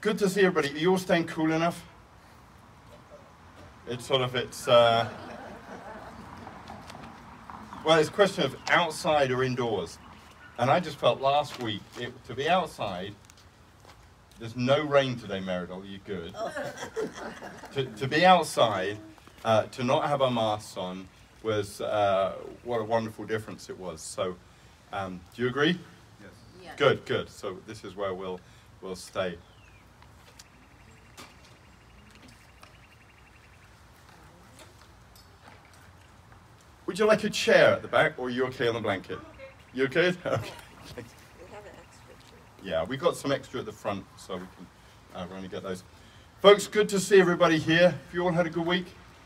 Good to see everybody. Are you all staying cool enough? It's well, it's a question of outside or indoors. And I just felt last week, to be outside, there's no rain today, Meridol, you're good. To be outside, to not have our masks on, was what a wonderful difference it was. So, do you agree? Yes. Yeah. Good, good. So this is where we'll stay. Would you like a chair at the back, or are you okay on the blanket? You okay? Okay. We have an extra too. Yeah, we got some extra at the front, so we can really get those. Folks, good to see everybody here. Have you all had a good week?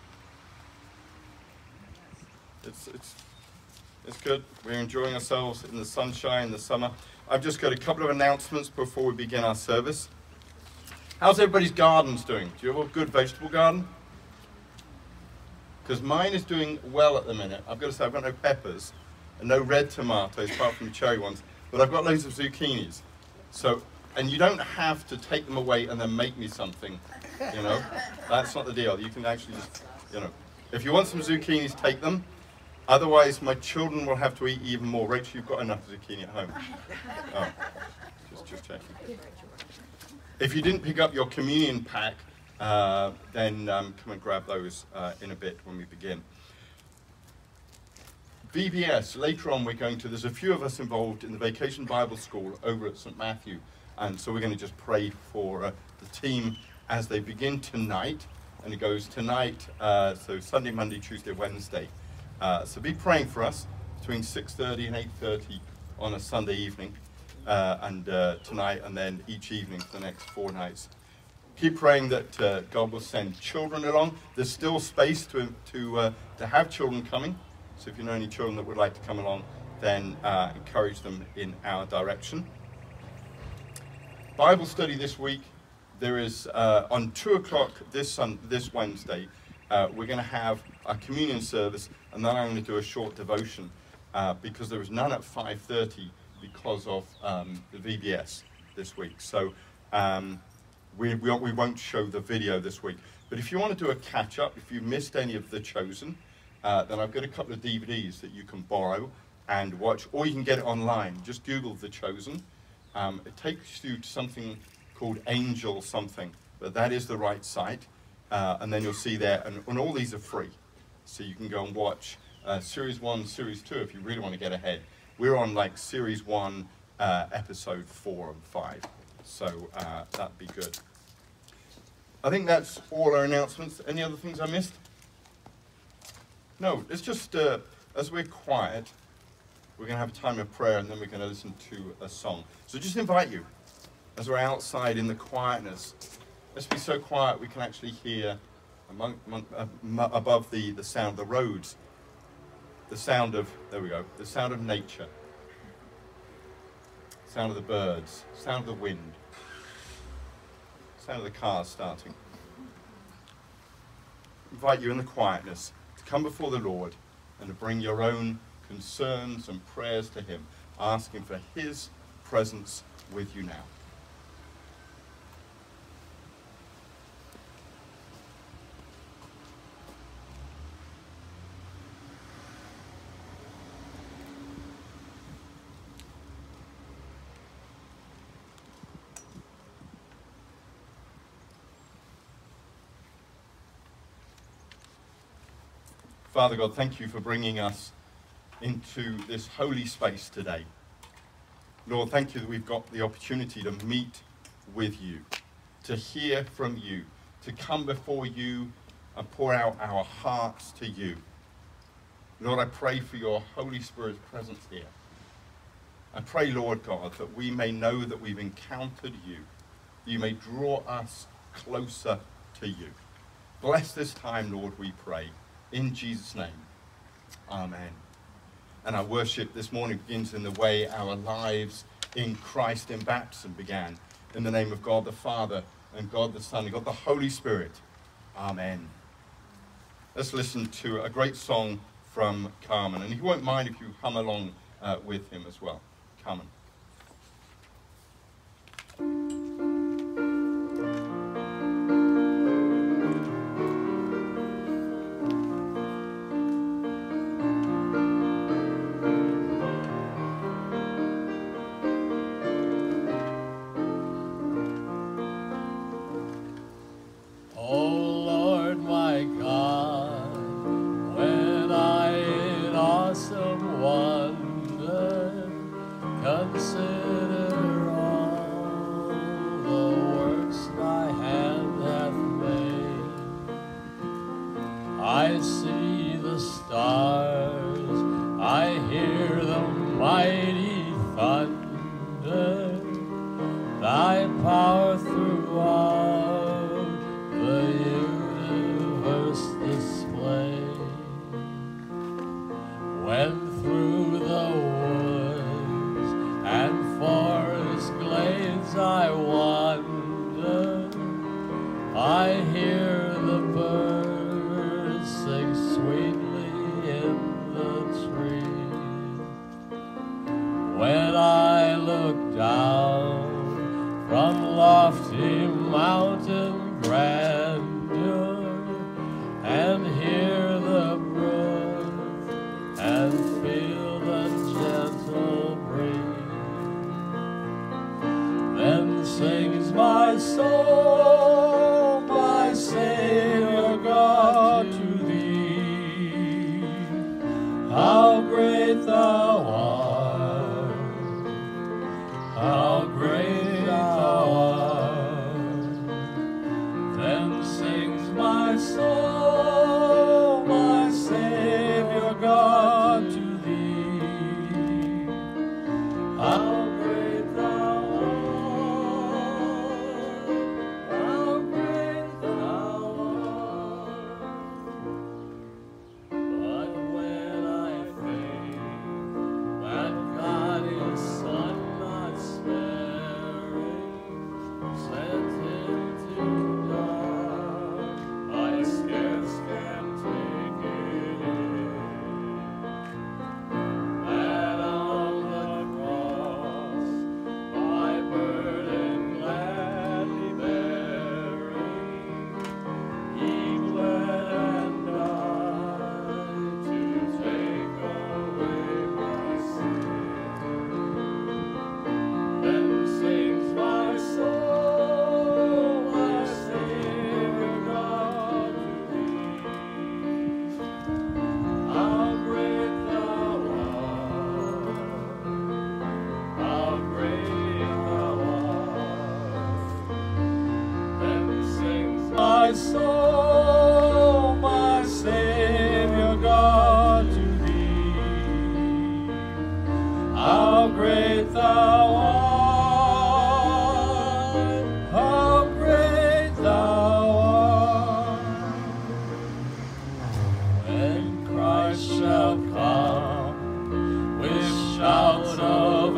It's good. We're enjoying ourselves in the sunshine, the summer. I've just got a couple of announcements before we begin our service. How's everybody's gardens doing? Do you have a good vegetable garden? Because mine is doing well at the minute. I've got to say, I've got no peppers and no red tomatoes, apart from the cherry ones, but I've got loads of zucchinis. So, and you don't have to take them away and then make me something, you know? That's not the deal. You can actually just, you know, if you want some zucchinis, take them. Otherwise, my children will have to eat even more. Rachel, you've got enough zucchini at home. Oh, just checking. If you didn't pick up your communion pack, then come and grab those in a bit when we begin. VBS, later on there's a few of us involved in the Vacation Bible School over at St. Matthew, and so we're going to just pray for the team as they begin tonight, and it goes tonight, so Sunday, Monday, Tuesday, Wednesday. So be praying for us between 6:30 and 8:30 on a Sunday evening, and tonight, and then each evening for the next 4 nights. Keep praying that God will send children along. There's still space to have children coming. So if you know any children that would like to come along, then encourage them in our direction. Bible study this week. There is on 2 o'clock this Wednesday. We're going to have a communion service, and then I'm going to do a short devotion because there was none at 5:30 because of the VBS this week. So. We won't show the video this week. But if you want to do a catch-up, if you missed any of The Chosen, then I've got a couple of DVDs that you can borrow and watch, or you can get it online. Just Google The Chosen. It takes you to something called Angel something, but that is the right site. And then you'll see there, and all these are free. So you can go and watch Series 1, Series 2 if you really want to get ahead. We're on like Series 1, Episode 4 and 5. So that'd be good. I think that's all our announcements. Any other things I missed? No, it's just as we're quiet, we're going to have a time of prayer and then we're going to listen to a song. So just invite you, as we're outside in the quietness, let's be so quiet we can actually hear above the sound of the roads, the sound of, there we go, the sound of nature. Sound of the birds, sound of the wind, sound of the cars starting. Invite you in the quietness to come before the Lord and to bring your own concerns and prayers to Him, asking for His presence with you now. Father God, thank you for bringing us into this holy space today. Lord, thank you that we've got the opportunity to meet with you, to hear from you, to come before you and pour out our hearts to you. Lord, I pray for your Holy Spirit's presence here. I pray, Lord God, that we may know that we've encountered you. You may draw us closer to you. Bless this time, Lord, we pray. In Jesus' name, amen. And our worship this morning begins in the way our lives in Christ in baptism began. In the name of God the Father, and God the Son, and God the Holy Spirit. Amen. Let's listen to a great song from Carmen. And he won't mind if you hum along with him as well. Carmen. thy power throughout the universe display. When through the woods and forest glades I wander, I hear the birds sing sweetly in the trees. When I look down from lofty mountain grandeur and hear the brook and feel the gentle breeze, then sings my soul, my Savior God, to thee. How great thou art, how great thou art. Then sings my soul, my Savior God, to thee. How great thou art, how great thou art. But when I think that God His Son not sparing sent Him to die, I scarce can take it in, that on the cross my burden gladly bearing, He bled and died to take away my sin. Then sings my soul, my Savior God, to thee. How great thou art, how great thou art. Then sings my soul, my Savior God, to thee. How great thou art, how great thou art. When Christ shall come with shouts of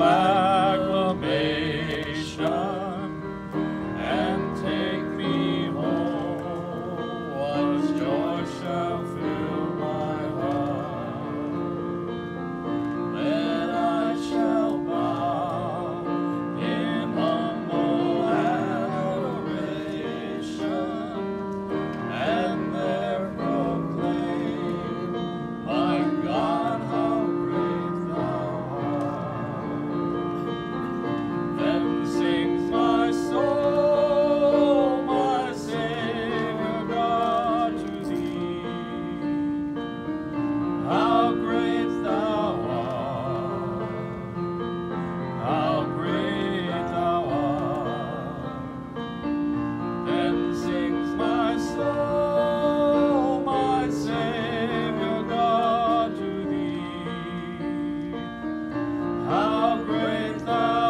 acclamation and take me home, what joy shall fill my heart. Then I shall bow in humble adoration and there proclaim, my God, how great thou art. Then sings my soul, my Savior God, to thee. How great thou art, how great thou art. Then sings my soul, my Savior God, to thee. How great thou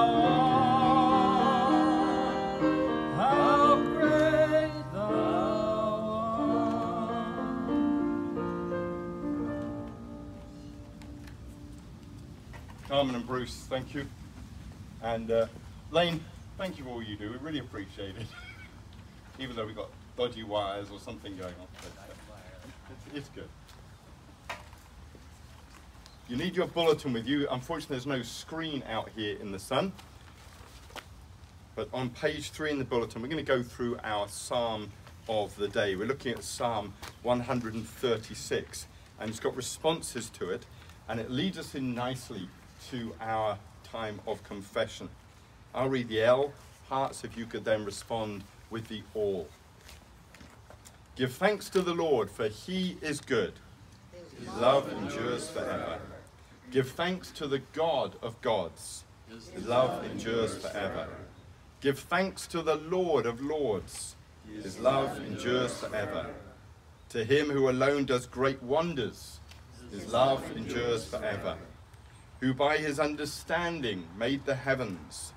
art, how great thou art. Carmen and Bruce, thank you. And Lane, thank you for all you do. We really appreciate it. Even though we've got dodgy wires or something going on. But, it's good. You need your bulletin with you. Unfortunately, there's no screen out here in the sun. But on page 3 in the bulletin, we're going to go through our Psalm of the day. We're looking at Psalm 136, and it's got responses to it, and it leads us in nicely to our time of confession. I'll read the L. Hearts, if you could then respond with the all. Give thanks to the Lord, for he is good. His love endures forever. Give thanks to the God of gods. His love endures forever. Give thanks to the Lord of lords. His love endures forever. To him who alone does great wonders. His love endures forever. Who by his understanding made the heavens.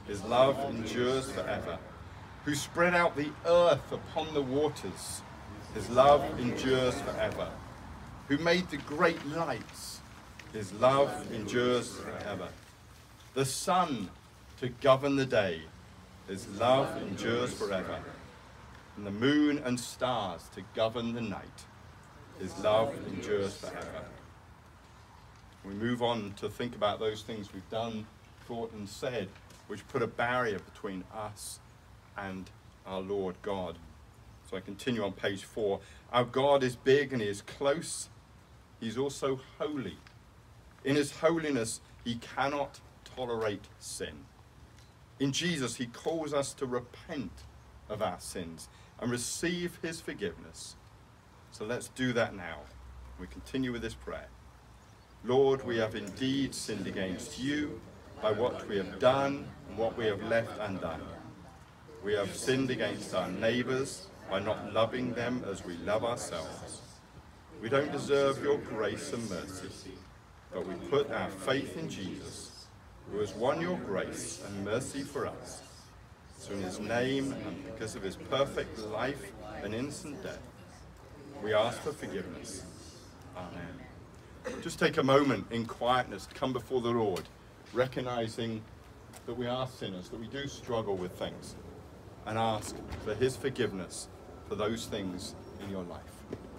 His love endures forever. Who spread out the earth upon the waters. His love endures forever. Who made the great lights. His love endures forever. The sun to govern the day. His love endures forever. And the moon and stars to govern the night. His love endures forever. We move on to think about those things we've done, thought, and said, which put a barrier between us and our Lord God. So I continue on page 4. Our God is big and he is close. He's also holy. In his holiness, he cannot tolerate sin. In Jesus, he calls us to repent of our sins and receive his forgiveness. So let's do that now. We continue with this prayer. Lord, we have indeed sinned against you by what we have done and what we have left undone. We have sinned against our neighbors by not loving them as we love ourselves. We don't deserve your grace and mercy, but we put our faith in Jesus, who has won your grace and mercy for us. So in his name and because of his perfect life and innocent death, we ask for forgiveness. Amen. Just take a moment in quietness to come before the Lord, recognizing that we are sinners, that we do struggle with things, and ask for his forgiveness for those things in your life.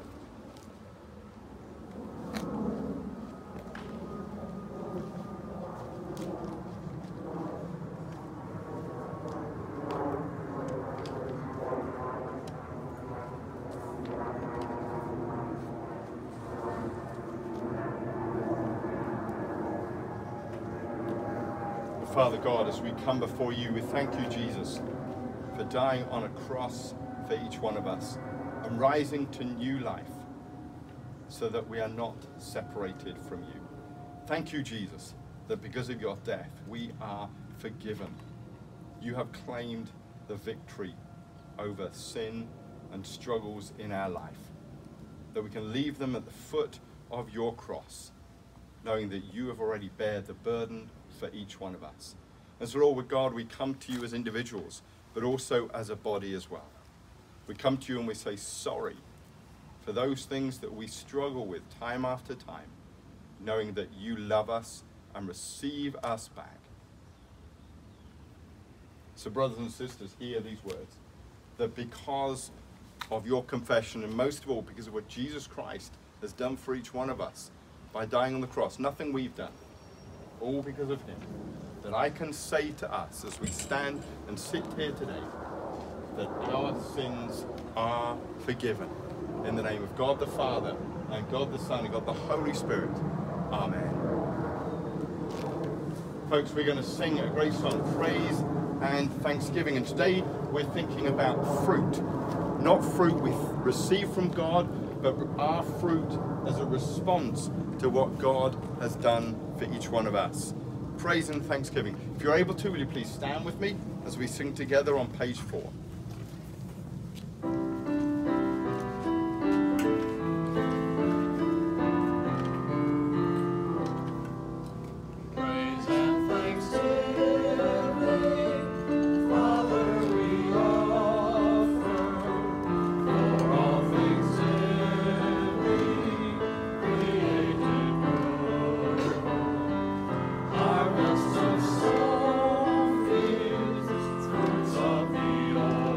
Father God, as we come before you, we thank you, Jesus, for dying on a cross for each one of us and rising to new life so that we are not separated from you. Thank you, Jesus, that because of your death, we are forgiven. You have claimed the victory over sin and struggles in our life, that we can leave them at the foot of your cross, knowing that you have already bared the burden for each one of us. And so, Lord God, we come to you as individuals, but also as a body as well. We come to you and we say sorry for those things that we struggle with time after time, knowing that you love us and receive us back. So brothers and sisters, hear these words, that because of your confession, and most of all because of what Jesus Christ has done for each one of us by dying on the cross, nothing we've done, all because of him, that I can say to us as we stand and sit here today, that our sins are forgiven. In the name of God the Father, and God the Son, and God the Holy Spirit. Amen. Folks, we're going to sing a great song, Praise and Thanksgiving. And today we're thinking about fruit. Not fruit we receive from God, but our fruit as a response to what God has done for each one of us. Praise and thanksgiving. If you're able to, will you please stand with me as we sing together on page 4. Of the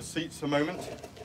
your seats a moment.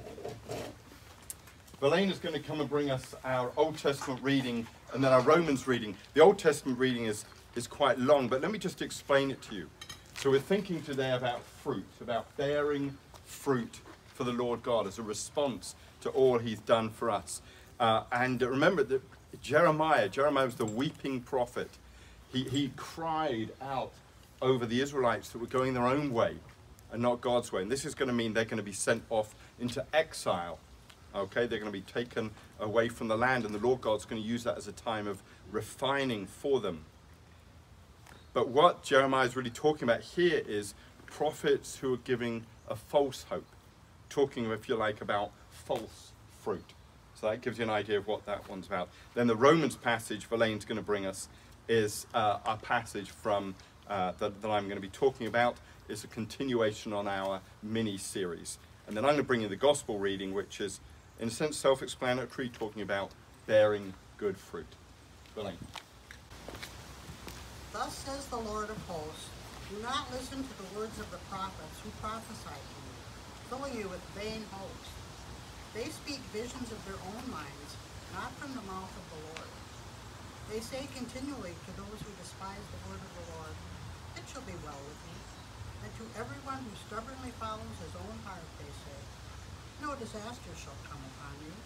Verlaine is going to come and bring us our Old Testament reading and then our Romans reading. The Old Testament reading is quite long, but let me just explain it to you. So we're thinking today about fruit, about bearing fruit for the Lord God as a response to all he's done for us. And remember that Jeremiah was the weeping prophet. He cried out over the Israelites that were going their own way and not God's way. And this is going to mean they're going to be sent off into exile. Okay, they're going to be taken away from the land, and the Lord God's going to use that as a time of refining for them. But what Jeremiah is really talking about here is prophets who are giving a false hope, talking, if you like, about false fruit. So that gives you an idea of what that one's about. Then the Romans passage Verlaine's going to bring us is a passage from that I'm going to be talking about. It's a continuation on our mini-series. And then I'm going to bring you the gospel reading, which is, in a sense, self-explanatory, talking about bearing good fruit. Verlaine. Thus says the Lord of hosts, do not listen to the words of the prophets who prophesy to you, filling you with vain hopes. They speak visions of their own minds, not from the mouth of the Lord. They say continually to those who despise the word of the Lord, it shall be well with you. And to everyone who stubbornly follows his own heart, they say, no disaster shall come upon you.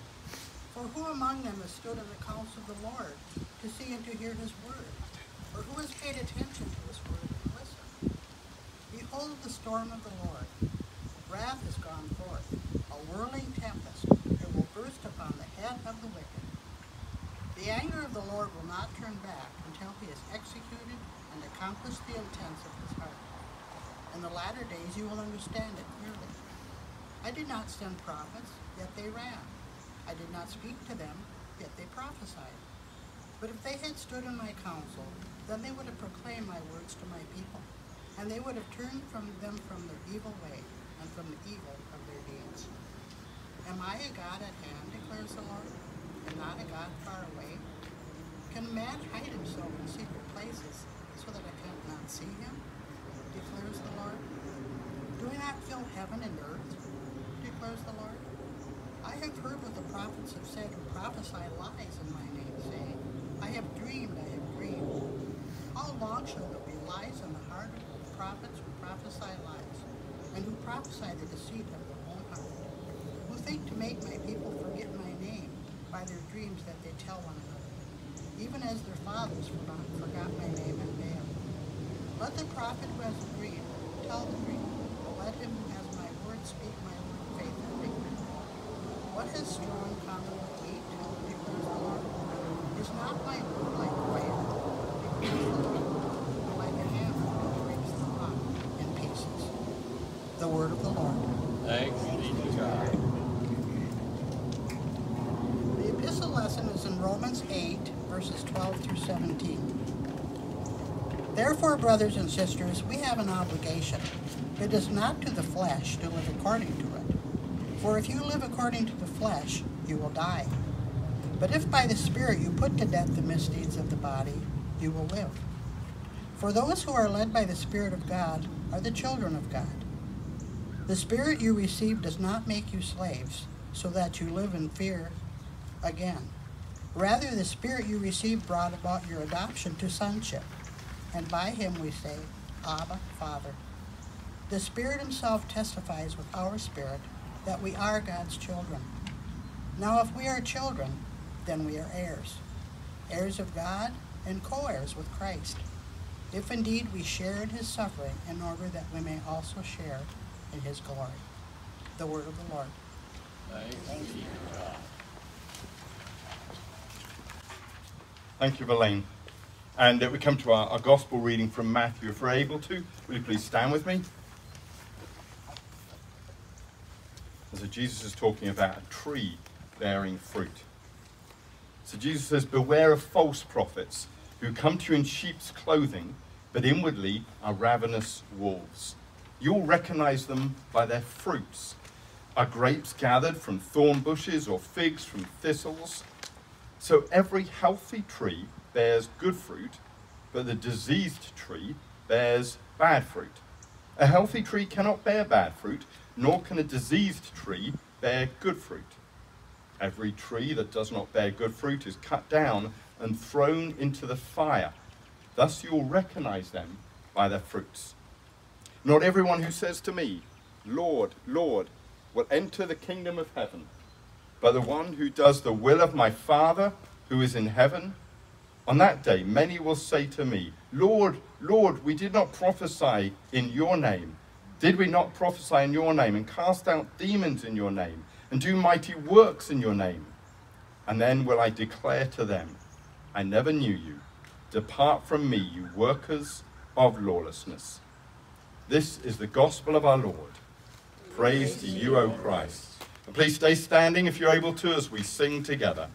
For who among them has stood in the counsel of the Lord to see and to hear his word? Or who has paid attention to his word and listened? Behold the storm of the Lord. Wrath has gone forth, a whirling tempest. It will burst upon the head of the wicked. The anger of the Lord will not turn back until he has executed and accomplished the intents of his heart. In the latter days you will understand it clearly. I did not send prophets, yet they ran. I did not speak to them, yet they prophesied. But if they had stood in my counsel, then they would have proclaimed my words to my people, and they would have turned from them from their evil way, and from the evil of their deeds. Am I a God at hand, declares the Lord, and not a God far away? Can a man hide himself in secret places, so that I cannot see him, declares the Lord? Do I not fill heaven and earth, declares the Lord? I have heard what the prophets have said who prophesy lies in my name, saying, I have dreamed, I have dreamed. How long shall there be lies in the heart of the prophets who prophesy lies, and who prophesy the deceit of their own heart, who think to make my people forget my name by their dreams that they tell one another, even as their fathers forgot my name and Baal. Let the prophet who has a dream tell the dream, but let him who has my word speak my word faithfully. What has strong common with wheat, declares the Lord? Is not my word like fire, declares the Lord, or like a hammer that breaks the rock in pieces? The word of the Lord. Thanks be to God. The epistle lesson is in Romans 8, verses 12 through 17. Therefore, brothers and sisters, we have an obligation. It is not to the flesh to live according to it. For if you live according to the flesh, you will die. But if by the Spirit you put to death the misdeeds of the body, you will live. For those who are led by the Spirit of God are the children of God. The Spirit you received does not make you slaves, so that you live in fear again. Rather, the Spirit you received brought about your adoption to sonship, and by him we say, Abba, Father. The Spirit himself testifies with our spirit that we are God's children. Now if we are children, then we are heirs, heirs of God and co-heirs with Christ, if indeed we share in his suffering, in order that we may also share in his glory. The word of the Lord. Thanks be to God. Thank you, Verlaine. And we come to our gospel reading from Matthew. If we're able to, will you please stand with me? So Jesus is talking about a tree bearing fruit. So Jesus says, beware of false prophets who come to you in sheep's clothing, but inwardly are ravenous wolves. You'll recognize them by their fruits. Are grapes gathered from thorn bushes or figs from thistles? So every healthy tree bears good fruit, but the diseased tree bears bad fruit. A healthy tree cannot bear bad fruit, nor can a diseased tree bear good fruit. Every tree that does not bear good fruit is cut down and thrown into the fire. Thus you will recognize them by their fruits. Not everyone who says to me, Lord, Lord, will enter the kingdom of heaven, but the one who does the will of my Father who is in heaven. On that day many will say to me, Lord, Lord, we did not prophesy in your name. Did we not prophesy in your name and cast out demons in your name and do mighty works in your name? And then will I declare to them, I never knew you. Depart from me, you workers of lawlessness. This is the gospel of our Lord. Praise to you, O Christ. And please stay standing if you're able to as we sing together.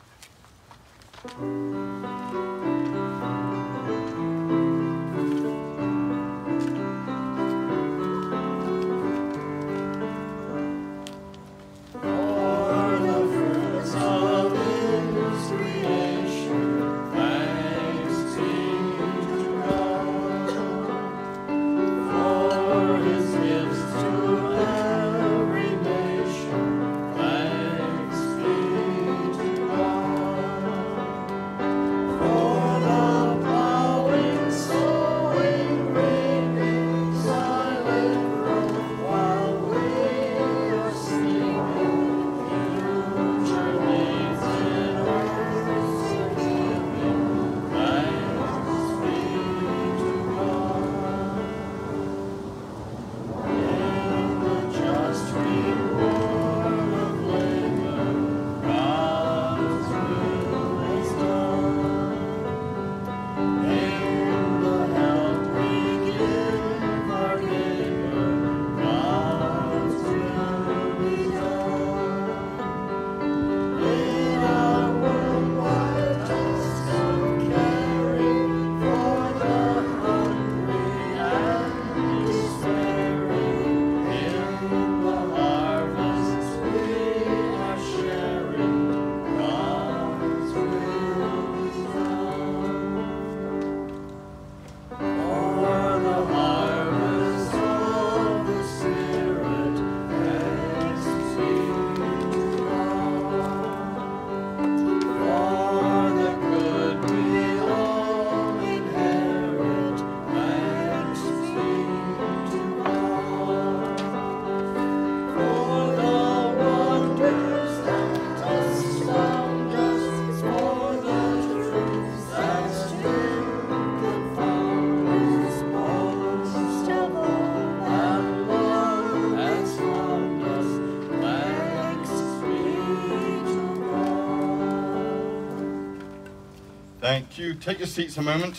Thank you. Take your seats a moment.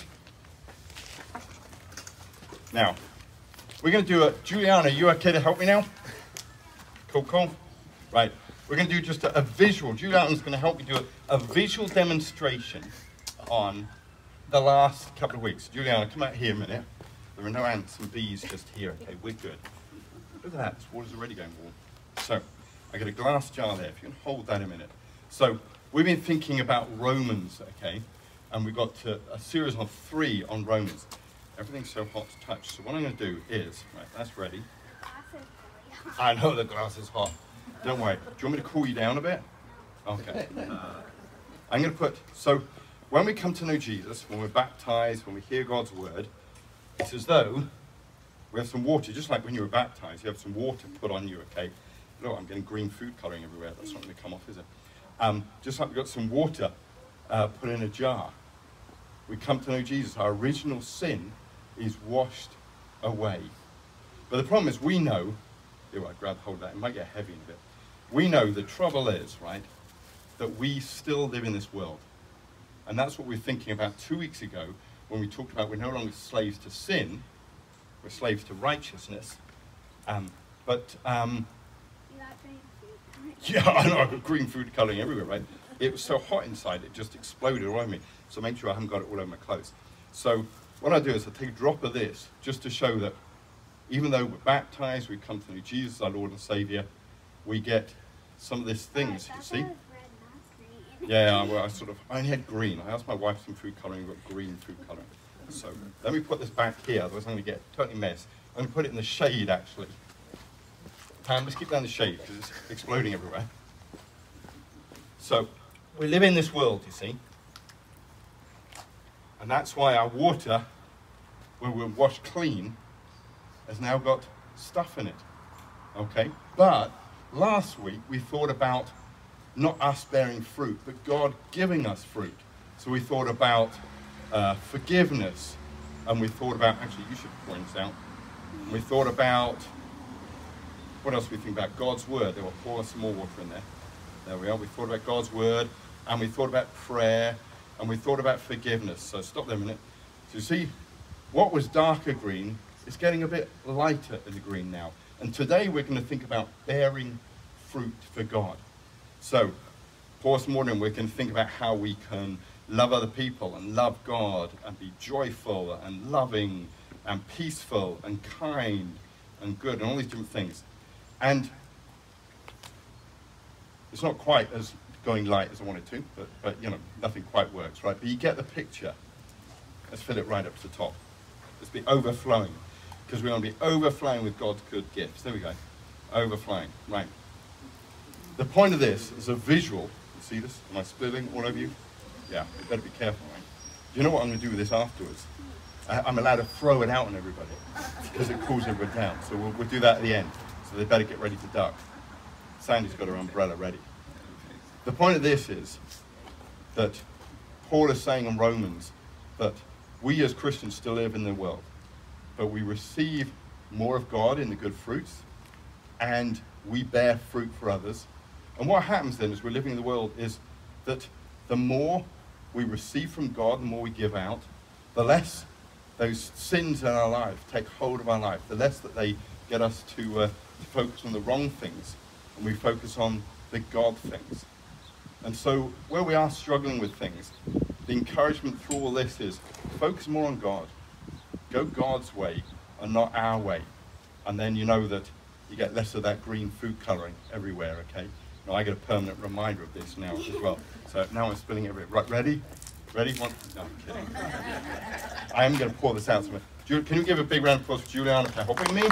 Now, we're going to do a... Juliana, you okay to help me now? Cool, cool. Right. We're going to do just a visual. Juliana's going to help me do a visual demonstration on the last couple of weeks. Juliana, come out here a minute. There are no ants and bees just here. Okay, we're good. Look at that. This water's already going warm. So, I got a glass jar there. If you can hold that a minute. So, we've been thinking about Romans, okay? And we got to a series of 3 on Romans. Everything's so hot to touch. So what I'm going to do is, right, that's ready. I know the glass is hot. Don't worry. Do you want me to cool you down a bit? Okay. I'm going to put, so when we come to know Jesus, when we're baptized, when we hear God's word, it's as though we have some water, just like when you were baptized, you have some water put on you, okay? Look, I'm getting green food coloring everywhere. That's not going to come off, is it? Just like we've got some water put in a jar. We come to know Jesus. Our original sin is washed away. But the problem is we know, here I grab hold of that, it might get heavy in a bit. We know the trouble is, right, that we still live in this world. And that's what we were thinking about 2 weeks ago when we talked about we're no longer slaves to sin, we're slaves to righteousness. You like green food? Yeah, I know, I've got green food colouring everywhere, right? It was so hot inside, it just exploded all over me. So make sure I haven't got it all over my clothes. So what I do is I take a drop of this just to show that even though we're baptized, we come to know Jesus, our Lord and Saviour, we get some of these things, you see? Yeah, well, I only had green. I asked my wife some food colouring, we've got green food colouring. So let me put this back here, otherwise I'm going to get totally messed. I'm going to put it in the shade, actually. Pam, let's keep down the shade because it's exploding everywhere. So, we live in this world, you see. And that's why our water, when we're washed clean, has now got stuff in it. Okay? But last week we thought about not us bearing fruit, but God giving us fruit. So we thought about forgiveness, and we thought about, actually you should point this out, we thought about, what else we think about? God's word. They will pour some more water in there. There we are. We thought about God's word, and we thought about prayer, and we thought about forgiveness. So stop there a minute. So you see, what was darker green is getting a bit lighter in the green now. And today we're going to think about bearing fruit for God. So, pour some water in. We're going to think about how we can love other people and love God and be joyful and loving and peaceful and kind and good and all these different things. And it's not quite as going light as I wanted to, but you know, nothing quite works, right? But you get the picture. Let's fill it right up to the top. Let's be overflowing, because we want to be overflowing with God's good gifts. There we go. Overflowing, right. The point of this is a visual. You see this? Am I spilling all over you? Yeah, you better be careful, right? Do you know what I'm going to do with this afterwards? I'm allowed to throw it out on everybody, because it cools everybody down. So we'll do that at the end. So they better get ready to duck. Sandy's got her umbrella ready. The point of this is that Paul is saying in Romans that we as Christians still live in the world, but we receive more of God in the good fruits, and we bear fruit for others. And what happens then as we're living in the world is that the more we receive from God, the more we give out, the less those sins in our life take hold of our life, the less that they get us to focus on the wrong things, and we focus on the God things. And so where we are struggling with things, the encouragement through all this is focus more on God. Go God's way and not our way. And then you know that you get less of that green food coloring everywhere, okay? Now I get a permanent reminder of this now as well. So now I'm spilling everywhere. Right, ready? Ready? One? No, I'm kidding. I am going to pour this out. Can you give a big round of applause for Juliana for helping me?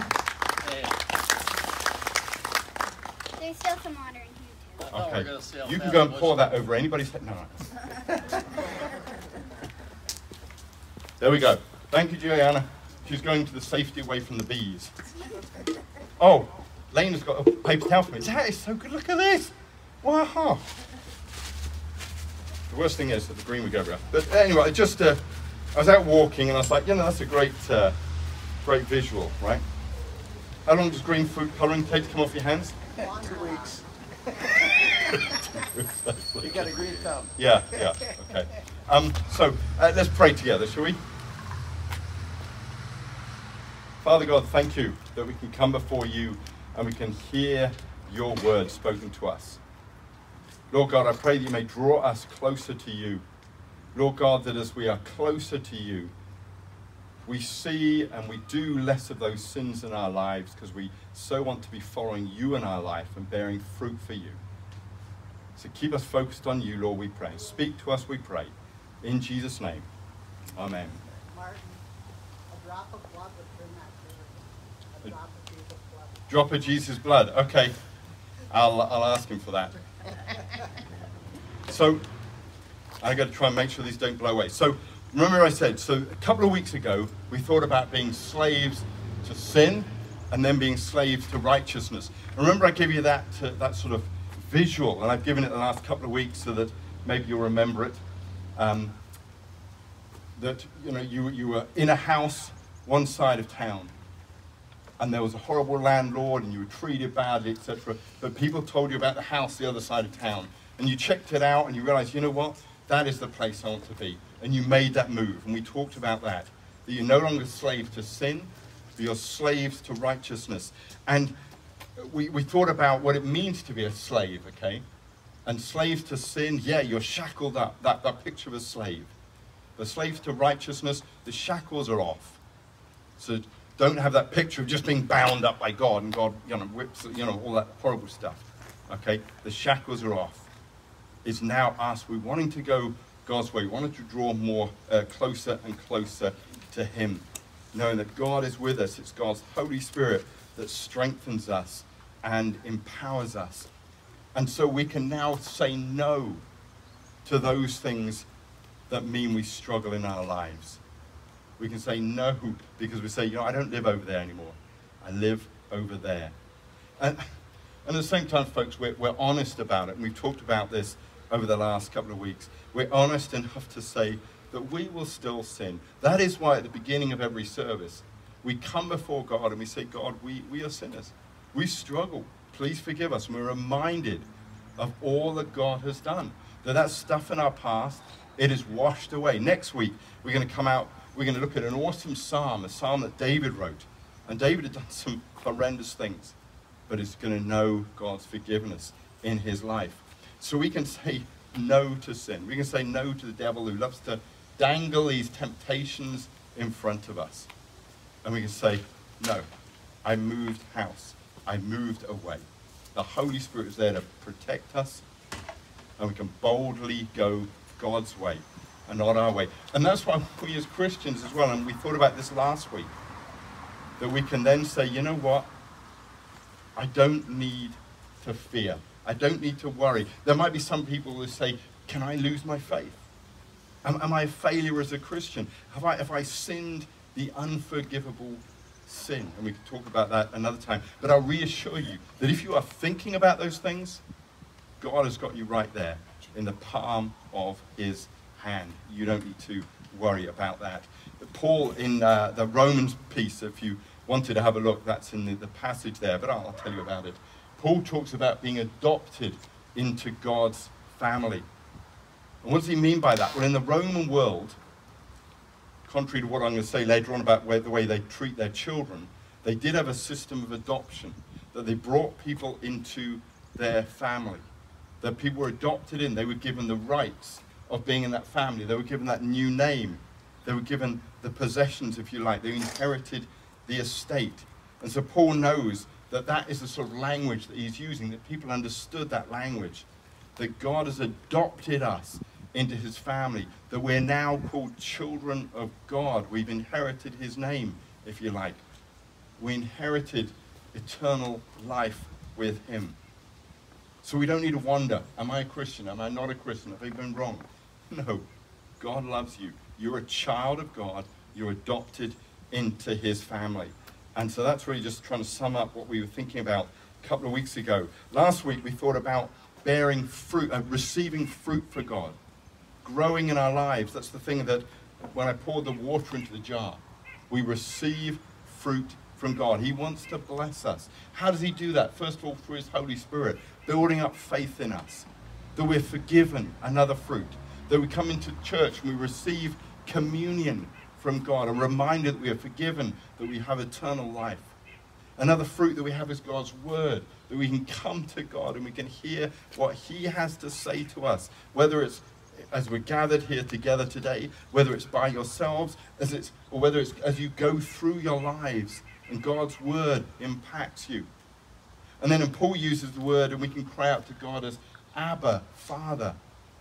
There's still some water in here too. Okay. You can go and pour that over anybody's head. No. There we go. Thank you, Juliana. She's going to the safety away from the bees. Oh, Lane has got a paper towel for me. That is so good. Look at this. Wow. The worst thing is that the green would go everywhere. But anyway, I was out walking and I was like, you know, that's a great visual, right? How long does green food colouring take to come off your hands? 2 weeks. You got a green thumb. Yeah, okay. So let's pray together, shall we? Father God, thank you that we can come before you and we can hear your word spoken to us. Lord God, I pray that you may draw us closer to you. Lord God, that as we are closer to you, we see and we do less of those sins in our lives because we so want to be following you in our life and bearing fruit for you. So keep us focused on you, Lord, we pray. Speak to us, we pray. In Jesus' name, amen. Martin, a drop of blood would bring that to you. A drop of Jesus' blood. Drop of Jesus' blood. Okay, I'll ask him for that. So, I got to try and make sure these don't blow away. So, remember I said, so a couple of weeks ago, we thought about being slaves to sin and then being slaves to righteousness. Remember I gave you that sort of visual, and I've given it the last couple of weeks so that maybe you'll remember it. That, you know, you were in a house one side of town, and there was a horrible landlord and you were treated badly, etc. But people told you about the house the other side of town, and you checked it out and you realized, you know what, that is the place I want to be. And you made that move, and we talked about that you're no longer slaves to sin, but you're slaves to righteousness. And we thought about what it means to be a slave, okay? And slaves to sin, yeah, you're shackled up, that picture of a slave. The slaves to righteousness, the shackles are off. So don't have that picture of just being bound up by God and God, you know, whips, you know, all that horrible stuff. Okay, the shackles are off. It's now us. We're wanting to go God's way. We wanted to draw more closer and closer to Him, knowing that God is with us. It's God's Holy Spirit that strengthens us and empowers us. And so we can now say no to those things that mean we struggle in our lives. We can say no because we say, I don't live over there anymore. I live over there. And at the same time, folks, we're honest about it. And we've talked about this over the last couple of weeks. We're honest enough to say that we will still sin. That is why at the beginning of every service, we come before God and we say, God, we are sinners. We struggle. Please forgive us. And we're reminded of all that God has done. That stuff in our past, it is washed away. Next week, we're going to come out, we're going to look at an awesome psalm, a psalm that David wrote. And David had done some horrendous things, but is going to know God's forgiveness in his life. So we can say no to sin. We can say no to the devil who loves to dangle these temptations in front of us. And we can say, no, I moved house. I moved away. The Holy Spirit is there to protect us, and we can boldly go God's way and not our way. And that's why we as Christians as well, and we thought about this last week, that we can then say, you know what? I don't need to fear. I don't need to worry. There might be some people who say, can I lose my faith? Am I a failure as a Christian? Have I sinned the unforgivable sin? And we can talk about that another time. But I'll reassure you that if you are thinking about those things, God has got you right there in the palm of his hand. You don't need to worry about that. But Paul in the Romans piece, if you wanted to have a look, that's in the passage there, but I'll tell you about it. Paul talks about being adopted into God's family. And what does he mean by that? Well, in the Roman world, contrary to what I'm going to say later on about the way they treat their children, they did have a system of adoption, that they brought people into their family, that people were adopted in. They were given the rights of being in that family. They were given that new name. They were given the possessions, if you like. They inherited the estate. And so Paul knows that that is the sort of language that he's using, that people understood that language, that God has adopted us into his family, that we're now called children of God. We've inherited his name, if you like. We inherited eternal life with him. So we don't need to wonder, am I a Christian? Am I not a Christian? Have I been wrong? No. God loves you. You're a child of God. You're adopted into his family. And so that's really just trying to sum up what we were thinking about a couple of weeks ago. Last week we thought about bearing fruit, receiving fruit for God, growing in our lives. That's the thing that when I poured the water into the jar, we receive fruit from God. He wants to bless us. How does he do that? First of all, through his Holy Spirit, building up faith in us, that we're forgiven, another fruit, that we come into church and we receive communion from God, a reminder that we are forgiven, that we have eternal life. Another fruit that we have is God's word, that we can come to God and we can hear what he has to say to us, whether it's as we're gathered here together today, whether it's by yourselves, or whether it's as you go through your lives and God's word impacts you. And then Paul uses the word and we can cry out to God as Abba, Father.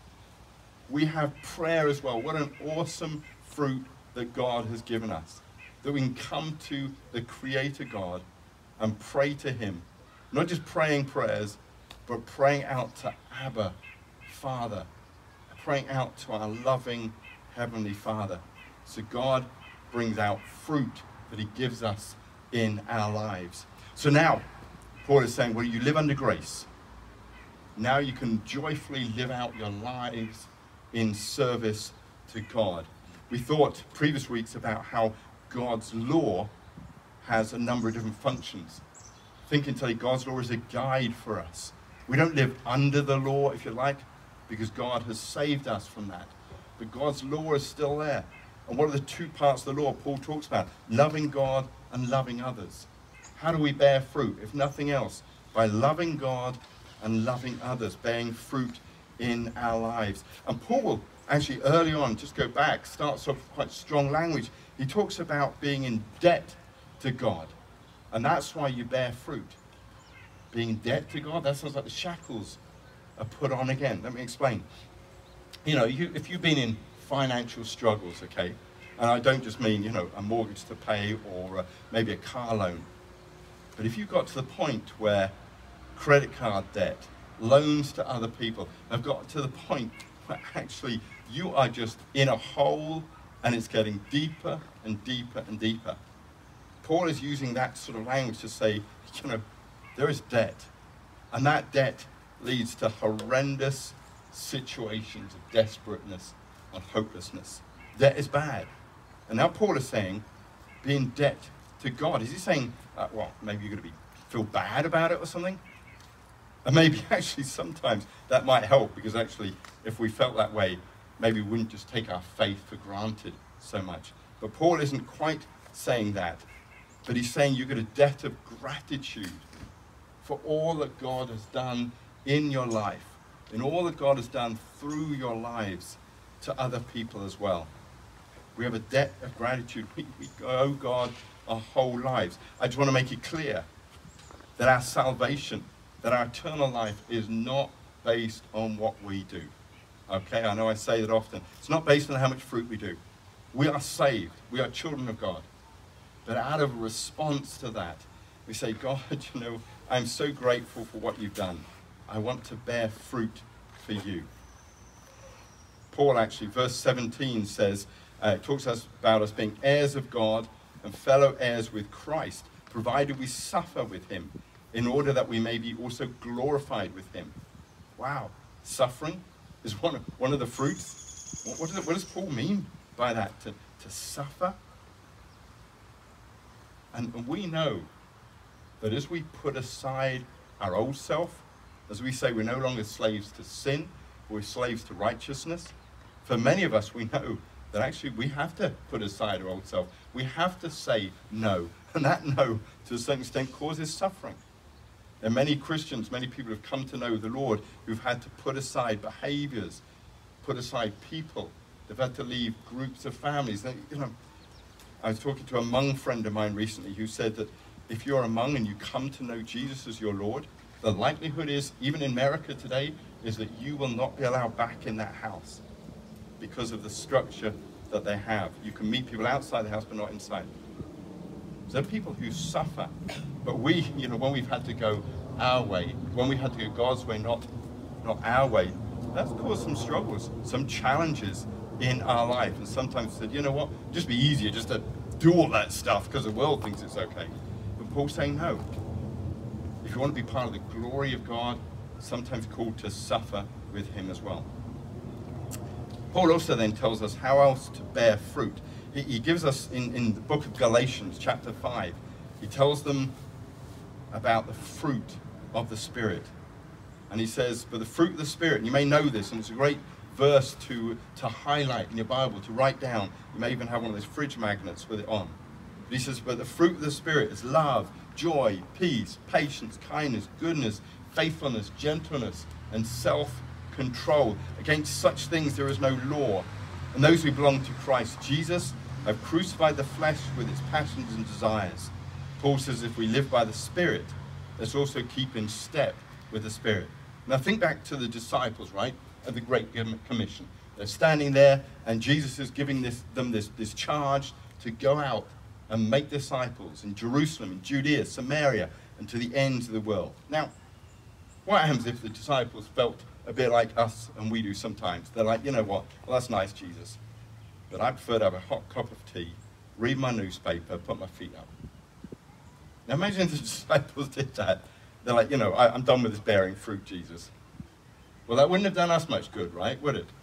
We have prayer as well. What an awesome fruit that God has given us. That we can come to the Creator God and pray to him. Not just praying prayers, but praying out to Abba, Father. Praying out to our loving Heavenly Father. So God brings out fruit that he gives us in our lives. So now, Paul is saying, well, you live under grace. Now you can joyfully live out your lives in service to God. We thought previous weeks about how God's law has a number of different functions. Thinking today, God's law is a guide for us. We don't live under the law, if you like, because God has saved us from that. But God's law is still there. And what are the two parts of the law Paul talks about? Loving God and loving others. How do we bear fruit? If nothing else, by loving God and loving others, bearing fruit in our lives. And Paul, actually early on, just go back, starts off quite strong language. He talks about being in debt to God. And that's why you bear fruit. Being in debt to God, that sounds like the shackles are put on again. Let me explain. You know, if you've been in financial struggles, okay, and I don't just mean, a mortgage to pay or maybe a car loan, but if you got to the point where credit card debt, loans to other people, have got to the point where actually you are just in a hole and it's getting deeper and deeper and deeper. Paul is using that sort of language to say, you know, there is debt. And that debt leads to horrendous situations of desperateness and hopelessness. Debt is bad. And now Paul is saying, be in debt to God. Is he saying, well, maybe you're going to feel bad about it or something? And maybe actually sometimes that might help, because actually if we felt that way, maybe we wouldn't just take our faith for granted so much. But Paul isn't quite saying that. But he's saying you've got a debt of gratitude for all that God has done in your life, and all that God has done through your lives to other people as well. We have a debt of gratitude. We owe God our whole lives. I just want to make it clear that our salvation, that our eternal life is not based on what we do. Okay, I know I say that often. It's not based on how much fruit we do. We are saved. We are children of God. But out of response to that, we say, God, you know, I'm so grateful for what you've done. I want to bear fruit for you. Paul actually, verse 17 says, talks about us being heirs of God and fellow heirs with Christ, provided we suffer with him, in order that we may be also glorified with him. Wow, suffering is one of the fruits. What does Paul mean by that, to suffer? And we know that as we put aside our old self, as we say we're no longer slaves to sin, we're slaves to righteousness, for many of us we know that actually we have to put aside our old self. We have to say no. And that no, to a certain extent, causes suffering. There are many Christians, many people who've come to know the Lord who've had to put aside behaviors, put aside people. They've had to leave groups of families. You know, I was talking to a Hmong friend of mine recently who said that if you're a Hmong and you come to know Jesus as your Lord, the likelihood is, even in America today, is that you will not be allowed back in that house because of the structure that they have. You can meet people outside the house, but not inside. So there are people who suffer. But we, you know, when we've had to go our way, when we had to go God's way, not our way, that's caused some struggles, some challenges in our life. And sometimes said, you know what, just be easier just to do all that stuff because the world thinks it's okay. But Paul's saying no. If you want to be part of the glory of God, sometimes called to suffer with him as well. Paul also then tells us how else to bear fruit. He gives us in the book of Galatians, chapter 5, he tells them about the fruit of the Spirit. And he says, but the fruit of the Spirit, and you may know this, and it's a great verse to highlight in your Bible, to write down. You may even have one of those fridge magnets with it on. But he says, but the fruit of the Spirit is love, joy, peace, patience, kindness, goodness, faithfulness, gentleness, and self-control. Against such things there is no law. And those who belong to Christ Jesus have crucified the flesh with its passions and desires. Paul says if we live by the Spirit, let's also keep in step with the Spirit. Now think back to the disciples, right, of the Great Commission. They're standing there, and Jesus is giving them this charge to go out and make disciples in Jerusalem, in Judea, Samaria, and to the ends of the world. Now, what happens if the disciples felt a bit like us and we do sometimes? They're like, you know what, well, that's nice, Jesus, but I prefer to have a hot cup of tea, read my newspaper, put my feet up. Now imagine if the disciples did that. They're like, you know, I'm done with this bearing fruit, Jesus. Well, that wouldn't have done us much good, right? Would it?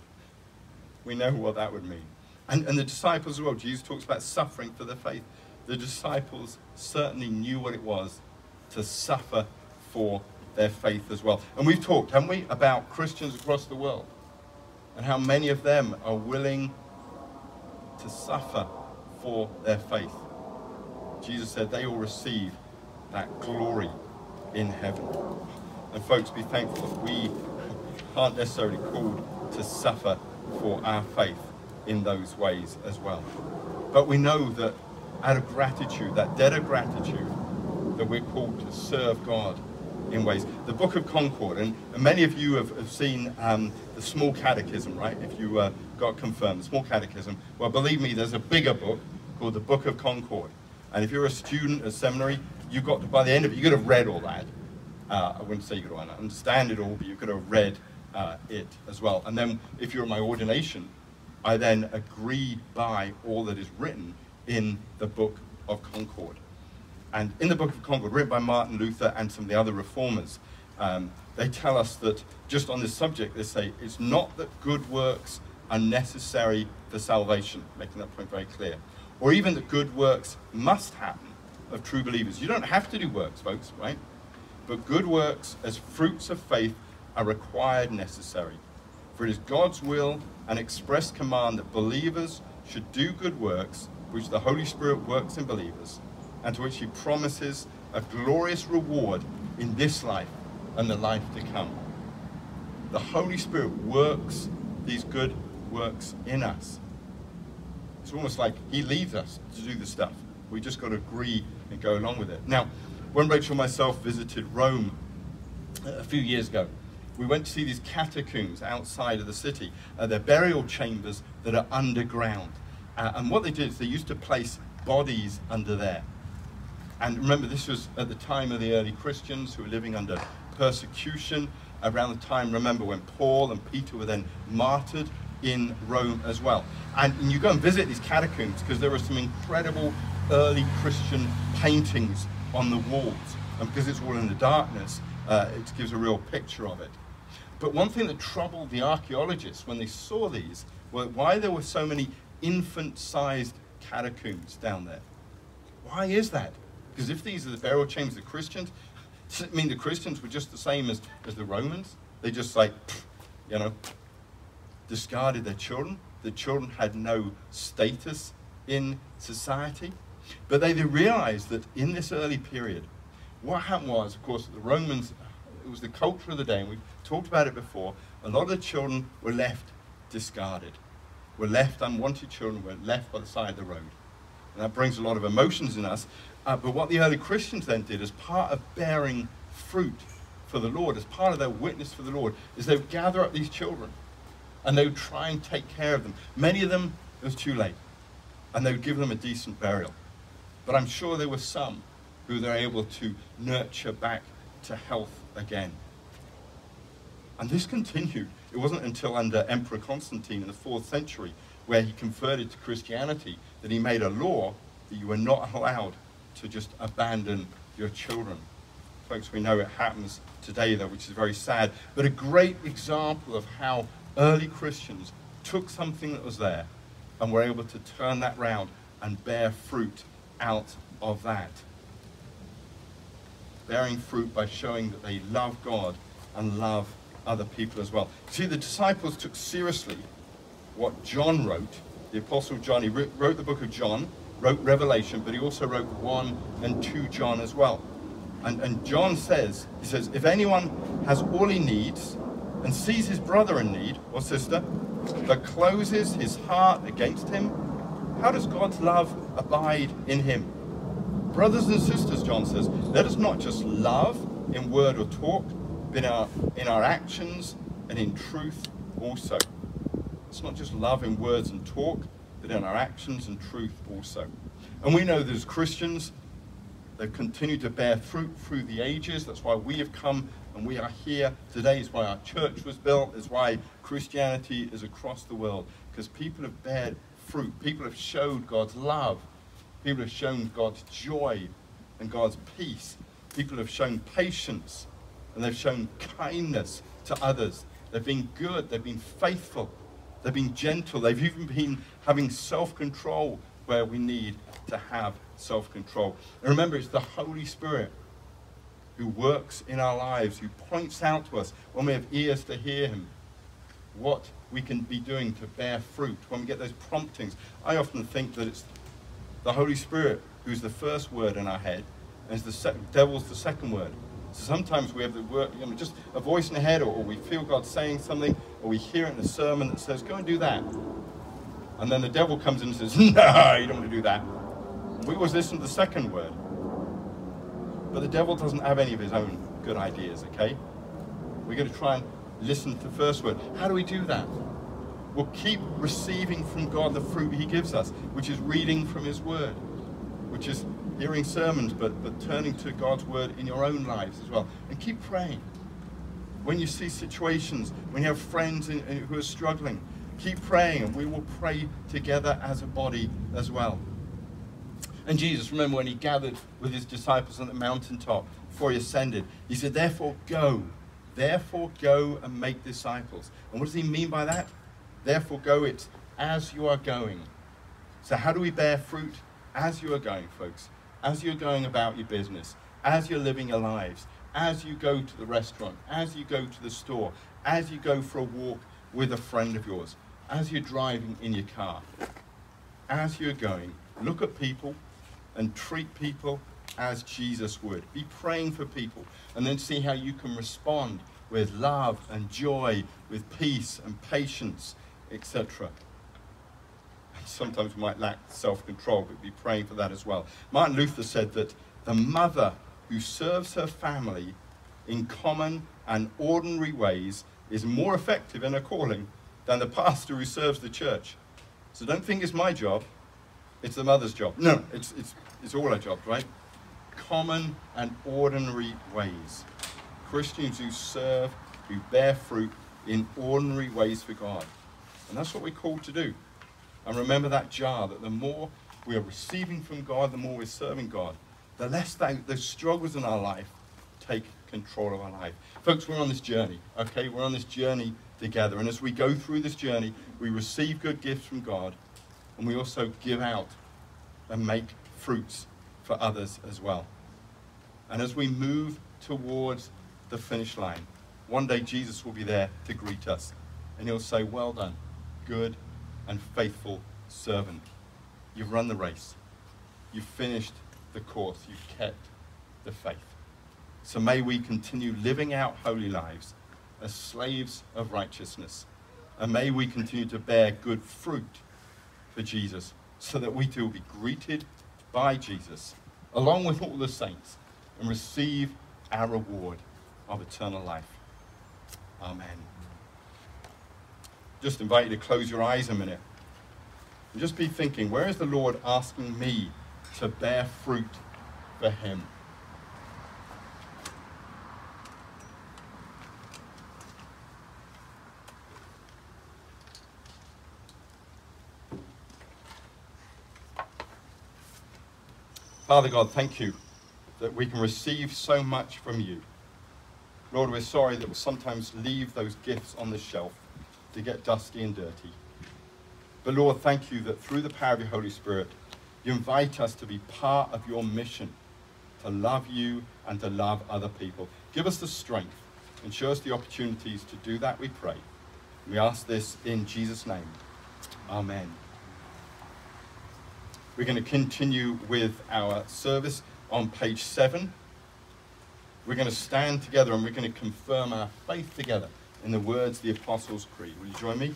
We know what that would mean. And the disciples as well, Jesus talks about suffering for their faith. The disciples certainly knew what it was to suffer for their faith as well. And we've talked, haven't we, about Christians across the world and how many of them are willing to suffer for their faith. Jesus said they will receive that glory in heaven. And folks, be thankful that we aren't necessarily called to suffer for our faith in those ways as well. But we know that out of gratitude, that debt of gratitude, that we're called to serve God in ways. The Book of Concord, and many of you have seen the Small Catechism, right? If you got confirmed, the Small Catechism. Well, believe me, there's a bigger book called the Book of Concord. And if you're a student at seminary, you've got to, by the end of it, you could have read all that. I wouldn't say you've got to understand it all, but you've got to have read it as well. And then if you're in my ordination, I then agree by all that is written in the Book of Concord. And in the Book of Concord, written by Martin Luther and some of the other reformers, they tell us that just on this subject, they say, it's not that good works are necessary for salvation, making that point very clear, or even that good works must happen of true believers. You don't have to do works, folks, right? But good works as fruits of faith are required and necessary. For it is God's will and express command that believers should do good works, which the Holy Spirit works in believers, and to which he promises a glorious reward in this life and the life to come. The Holy Spirit works these good works in us. It's almost like he leads us to do the stuff. We just got to agree and go along with it. Now, when Rachel and myself visited Rome a few years ago, we went to see these catacombs outside of the city. They're burial chambers that are underground. And what they did is they used to place bodies under there. And remember, this was at the time of the early Christians who were living under persecution, around the time, remember, when Paul and Peter were then martyred in Rome as well. And you go and visit these catacombs because there are some incredible early Christian paintings on the walls. And because it's all in the darkness, it gives a real picture of it. But one thing that troubled the archaeologists when they saw these was why there were so many infant-sized catacombs down there. Why is that? Because if these are the burial chambers of Christians, does it mean the Christians were just the same as the Romans? They just like, you know, discarded their children. The children had no status in society. But they realized that in this early period, what happened was, of course, the Romans, it was the culture of the day, and we've talked about it before, a lot of the children were left discarded, were left unwanted children, were left by the side of the road. And that brings a lot of emotions in us. But what the early Christians then did as part of bearing fruit for the Lord, as part of their witness for the Lord, is they would gather up these children and they would try and take care of them. Many of them, it was too late, and they would give them a decent burial. But I'm sure there were some who they were able to nurture back to health again. And this continued. It wasn't until under Emperor Constantine in the 4th century, where he converted to Christianity, that he made a law that you were not allowed to just abandon your children. Folks, we know it happens today, though, which is very sad, but a great example of how early Christians took something that was there and were able to turn that round and bear fruit out of that. Bearing fruit by showing that they love God and love other people as well. See, the disciples took seriously what John wrote, the Apostle John. He wrote the book of John, wrote Revelation, but he also wrote 1 and 2 John as well. And John says, he says, if anyone has all he needs and sees his brother in need or sister, but closes his heart against him, how does God's love abide in him? Brothers and sisters, John says, let us not just love in word or talk, but in our actions and in truth also. It's not just love in words and talk, but in our actions and truth also. And we know that as Christians, they've continued to bear fruit through the ages. That's why we have come and we are here today. It's why our church was built. It's why Christianity is across the world. Because people have bared fruit. People have showed God's love. People have shown God's joy and God's peace. People have shown patience and they've shown kindness to others. They've been good. They've been faithful. They've been gentle. They've even been having self-control where we need to have self-control. And remember, it's the Holy Spirit who works in our lives, who points out to us when we have ears to hear him, what we can be doing to bear fruit, when we get those promptings. I often think that it's the Holy Spirit who's the first word in our head, and the devil's the second word. So sometimes we have the word, just a voice in the head, or we feel God saying something, or we hear it in a sermon that says, go and do that. And then the devil comes in and says, no, you don't want to do that. We always listen to the second word. But the devil doesn't have any of his own good ideas, okay? We're going to try and listen to the first word. How do we do that? We'll keep receiving from God the fruit he gives us, which is reading from his word, which is hearing sermons, but turning to God's word in your own lives as well. And keep praying. When you see situations, when you have friends who are struggling, keep praying, and we will pray together as a body as well. And Jesus, remember when he gathered with his disciples on the mountaintop before he ascended, he said, therefore go and make disciples. And what does he mean by that? Therefore go, it's as you are going. So how do we bear fruit? As you are going, folks. As you're going about your business, as you're living your lives, as you go to the restaurant, as you go to the store, as you go for a walk with a friend of yours, as you're driving in your car, as you're going, look at people and treat people as Jesus would. Be praying for people, and then see how you can respond with love and joy, with peace and patience, etc. Sometimes we might lack self-control, but be praying for that as well. Martin Luther said that the mother who serves her family in common and ordinary ways is more effective in her calling than the pastor who serves the church. So don't think it's my job, it's the mother's job. No, it's all our jobs, right? Common and ordinary ways. Christians who serve, who bear fruit in ordinary ways for God. And that's what we're called to do. And remember that jar, that the more we are receiving from God, the more we're serving God, the less those struggles in our life take control of our life. Folks, we're on this journey, okay? We're on this journey together. And as we go through this journey, we receive good gifts from God, and we also give out and make fruits for others as well. And as we move towards the finish line, one day Jesus will be there to greet us, and he'll say, well done, good and faithful servant. You've run the race. You've finished the course. You've kept the faith. So may we continue living out holy lives as slaves of righteousness. And may we continue to bear good fruit for Jesus, so that we too will be greeted by Jesus, along with all the saints, and receive our reward of eternal life. Amen. Just invite you to close your eyes a minute and just be thinking, where is the Lord asking me to bear fruit for him? Father God, thank you that we can receive so much from you. Lord, we're sorry that we'll sometimes leave those gifts on the shelf to get dusty and dirty. But Lord, thank you that through the power of your Holy Spirit, you invite us to be part of your mission, to love you and to love other people. Give us the strength and show us the opportunities to do that, we pray. We ask this in Jesus' name. Amen. We're going to continue with our service on page 7. We're going to stand together and we're going to confirm our faith together in the words of the Apostles' Creed. Will you join me?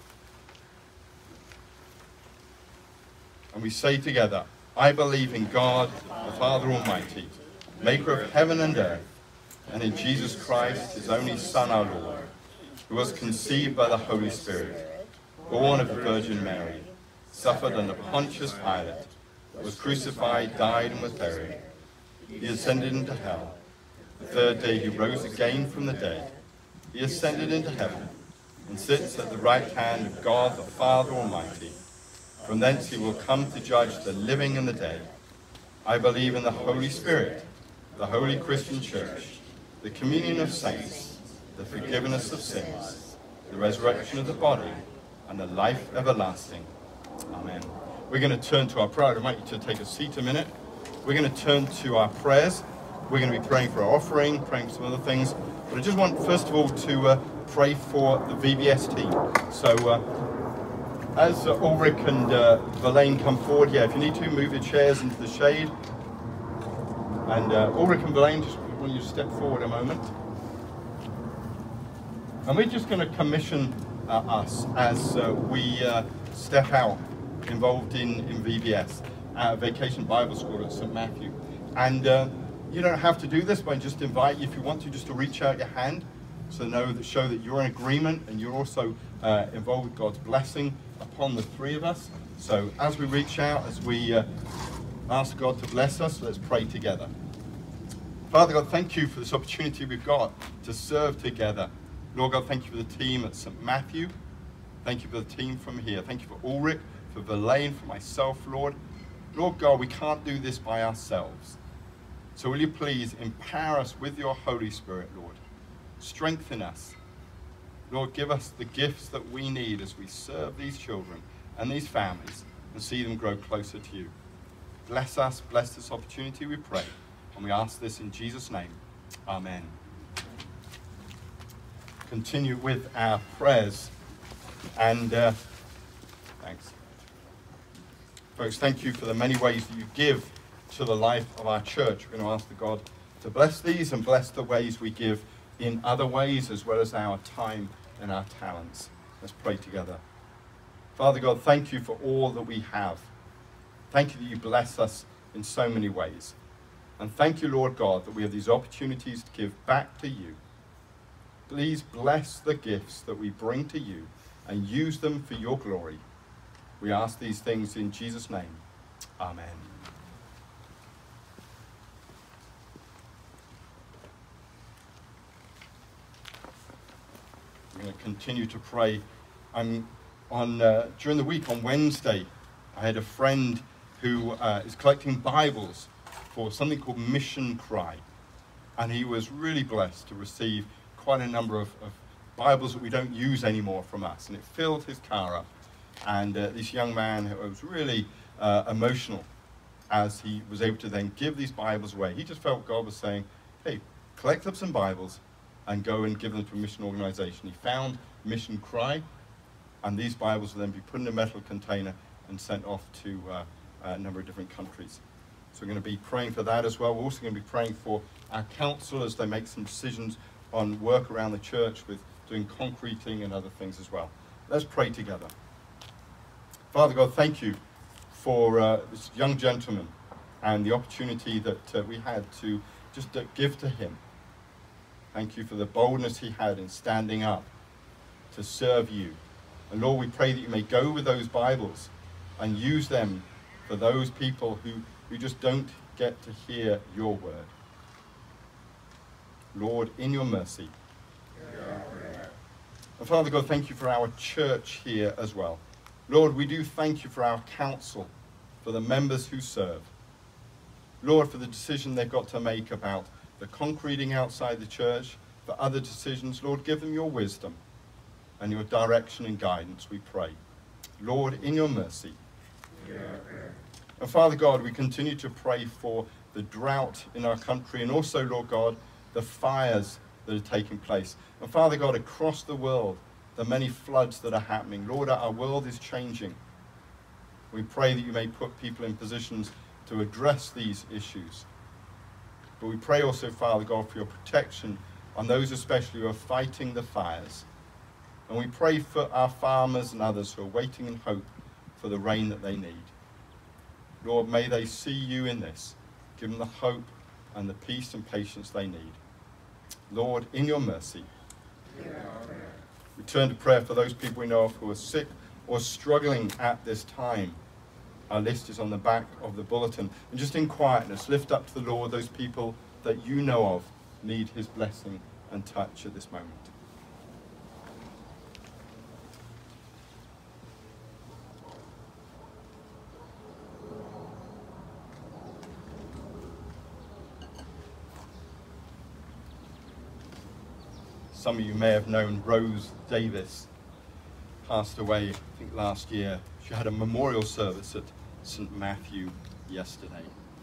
And we say together, I believe in God, the Father Almighty, maker of heaven and earth, and in Jesus Christ, his only Son, our Lord, who was conceived by the Holy Spirit, born of the Virgin Mary, suffered under Pontius Pilate, was crucified, died, and was buried. He ascended into hell. The third day he rose again from the dead. He ascended into heaven and sits at the right hand of God the Father Almighty. From thence he will come to judge the living and the dead. I believe in the Holy Spirit, the holy Christian church, the communion of saints, the forgiveness of sins, the resurrection of the body, and the life everlasting. Amen. We're going to turn to our prayer. I'd invite you to take a seat a minute. We're going to turn to our prayers. We're going to be praying for our offering, praying for some other things. But I just want, first of all, to pray for the VBS team. So as Ulrich and Verlaine come forward, if you need to, move your chairs into the shade. And Ulrich and Verlaine, just want you to step forward a moment. And we're just going to commission us as we step out involved in VBS, Vacation Bible School at St. Matthew. And you don't have to do this, but I just invite you, if you want to, just to reach out your hand so show that you're in agreement and you're also involved with God's blessing upon the three of us. So as we reach out, as we Ask God to bless us. Let's pray together. Father God, thank you for this opportunity we've got to serve together. Lord God, thank you for the team at St. Matthew. Thank you for the team from here. Thank you for Ulrich, for Verlaine, for myself, Lord. Lord God, we can't do this by ourselves. So will you please empower us with your Holy Spirit, Lord. Strengthen us. Lord, give us the gifts that we need as we serve these children and these families and see them grow closer to you. Bless us, bless this opportunity, we pray. And we ask this in Jesus' name. Amen. Continue with our prayers. And thanks. Folks, thank you for the many ways that you give to the life of our church. We're going to ask the God to bless these and bless the ways we give in other ways, as well as our time and our talents. Let's pray together. Father God, thank you for all that we have. Thank you that you bless us in so many ways. And thank you, Lord God, that we have these opportunities to give back to you. Please bless the gifts that we bring to you and use them for your glory. We ask these things in Jesus' name. Amen. We're going to continue to pray. During the week, on Wednesday, I had a friend who is collecting Bibles for something called Mission Cry. And he was really blessed to receive quite a number of Bibles that we don't use anymore from us. And it filled his car up. And this young man was really emotional as he was able to then give these Bibles away. He just felt God was saying, hey, collect up some Bibles and go and give them to a mission organization. He found Mission Cry, and these Bibles will then be put in a metal container and sent off to a number of different countries. So we're going to be praying for that as well. We're also going to be praying for our council as they make some decisions on work around the church with doing concreting and other things as well. Let's pray together. Father God, thank you for this young gentleman and the opportunity that we had to just give to him. Thank you for the boldness he had in standing up to serve you. And Lord, we pray that you may go with those Bibles and use them for those people who just don't get to hear your word. Lord, in your mercy. And Father God, thank you for our church here as well. Lord, we do thank you for our council, for the members who serve. Lord, for the decision they've got to make about the concreting outside the church, for other decisions. Lord, give them your wisdom and your direction and guidance, we pray. Lord, in your mercy. And Father God, we continue to pray for the drought in our country and also, Lord God, the fires that are taking place. And Father God, across the world, the many floods that are happening. Lord, our world is changing. We pray that you may put people in positions to address these issues. But we pray also, Father God, for your protection on those especially who are fighting the fires. And we pray for our farmers and others who are waiting in hope for the rain that they need. Lord, may they see you in this. Give them the hope and the peace and patience they need. Lord, in your mercy. We turn to prayer for those people we know of who are sick or struggling at this time. Our list is on the back of the bulletin. And just in quietness, lift up to the Lord those people that you know of need his blessing and touch at this moment. Some of you may have known Rose Davis, passed away, I think, last year. She had a memorial service at St. Matthew yesterday.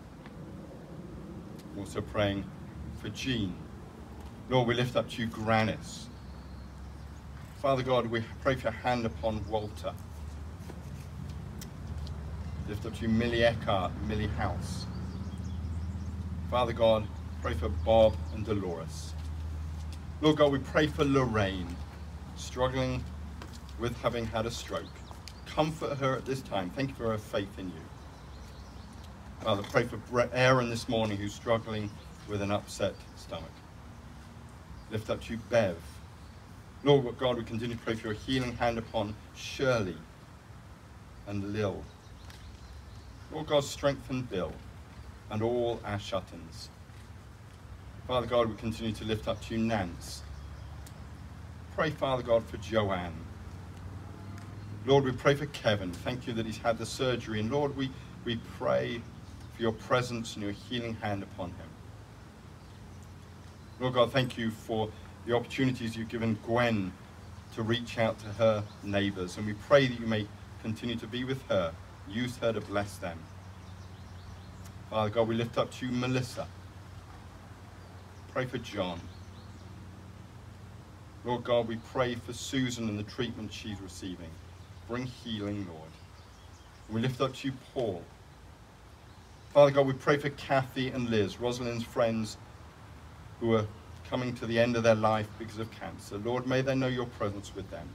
Also praying for Jean. Lord, we lift up to you Granis. Father God, we pray for your hand upon Walter. Lift up to you Millie Eckhart, Millie House. Father God, pray for Bob and Dolores. Lord God, we pray for Lorraine, struggling with having had a stroke. Comfort her at this time. Thank you for her faith in you. Father, pray for Aaron this morning, who's struggling with an upset stomach. Lift up to you Bev. Lord God, we continue to pray for your healing hand upon Shirley and Lil. Lord God, strengthen Bill and all our shut-ins. Father God, we continue to lift up to you Nance. Pray, Father God, for Joanne. Lord, we pray for Kevin. Thank you that he's had the surgery. And Lord, we pray for your presence and your healing hand upon him. Lord God, thank you for the opportunities you've given Gwen to reach out to her neighbors. And we pray that you may continue to be with her. Use her to bless them. Father God, we lift up to you Melissa. Pray for John. Lord God, we pray for Susan and the treatment she's receiving. Bring healing, Lord. We lift up to you Paul. Father God, we pray for Kathy and Liz, Rosalind's friends who are coming to the end of their life because of cancer. Lord, may they know your presence with them.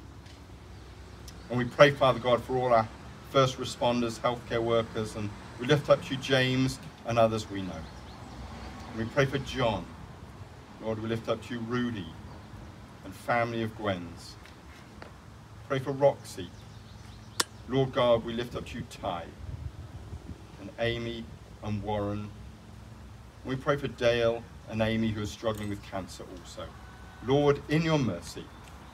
And we pray, Father God, for all our first responders, healthcare workers, and we lift up to you James and others we know. And we pray for John. Lord, we lift up to you Rudy and family of Gwen's. Pray for Roxy. Lord God, we lift up to you Ty and Amy and Warren. We pray for Dale and Amy who are struggling with cancer also. Lord, in your mercy.